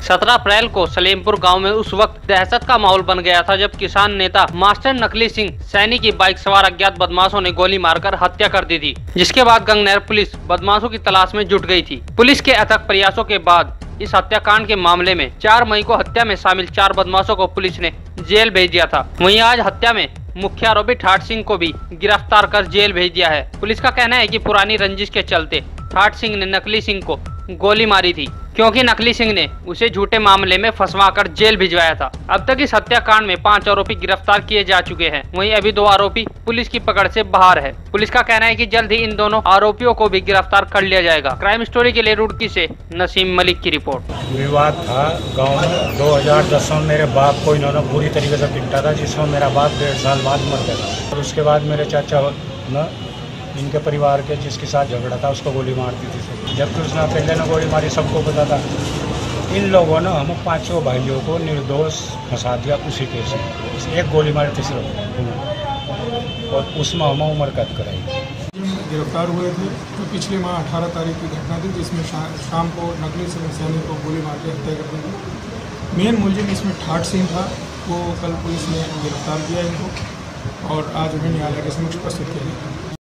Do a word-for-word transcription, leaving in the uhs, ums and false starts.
सत्रह अप्रैल को सलेमपुर गांव में उस वक्त दहशत का माहौल बन गया था जब किसान नेता मास्टर नकली सिंह सैनी की बाइक सवार अज्ञात बदमाशों ने गोली मारकर हत्या कर दी थी, जिसके बाद गंगनहर पुलिस बदमाशों की तलाश में जुट गई थी। पुलिस के अथक प्रयासों के बाद इस हत्याकांड के मामले में चार मई को हत्या में शामिल चार बदमाशों को पुलिस ने जेल भेज दिया था। वहीं आज हत्या में मुख्य आरोपी ठाठ सिंह को भी गिरफ्तार कर जेल भेज दिया है। पुलिस का कहना है कि पुरानी रंजिश के चलते ठाठ सिंह ने नकली सिंह को गोली मारी थी, क्योंकि नकली सिंह ने उसे झूठे मामले में फंसवाकर जेल भिजवाया था। अब तक इस हत्याकांड में पांच आरोपी गिरफ्तार किए जा चुके हैं। वहीं अभी दो आरोपी पुलिस की पकड़ से बाहर है। पुलिस का कहना है कि जल्द ही इन दोनों आरोपियों को भी गिरफ्तार कर लिया जाएगा। क्राइम स्टोरी के लिए रुड़की से नसीम मलिक की रिपोर्ट। विवाद था गाँव में दो हजार दस में मेरे बाप को इन्होंने बुरी तरीके से पिटा था, जिसमें मेरा बाप डेढ़ साल बाद मर गया था। और उसके बाद मेरे चाचा न इनके परिवार के जिसके साथ झगड़ा था उसको गोली मार दी थी। जबकि उसने अकेले ने गोली मारी, सबको पता था। इन लोगों ने हम पांचों भाइयों को निर्दोष फंसा दिया उसी केस में। एक गोली मारी थी सिर्फ, और उसमें हम उम्र कैद कराई। गिरफ्तार हुए थे तो पिछले माह अठारह तारीख की घटना थी, जिसमें शा, शाम को नकली सिंह सैनी को गोली मार के हत्या कर दी थी। मेन मुलजिम इसमें ठाठ सिंह था, वो कल पुलिस ने गिरफ्तार किया इनको और आज उन्हें न्यायालय के समक्ष प्रस्तुत किया।